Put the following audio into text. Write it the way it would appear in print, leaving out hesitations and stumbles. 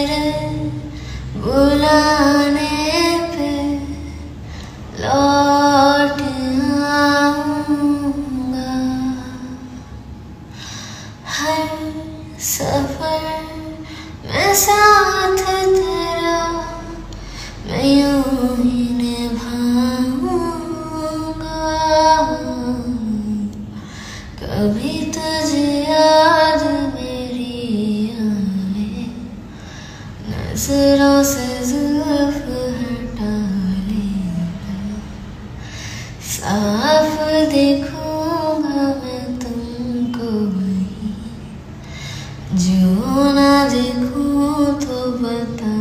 तेरे बुलाने पे लौट आऊंगा। हर सफर में साथ तेरा मैं यूं ही निभाऊंगा। कभी तुझे याद मेरी आए, नजरों से जुल्फ हटा लेना। साफ देखूंगा मैं तुमको ही, जो ना देखूं तो बता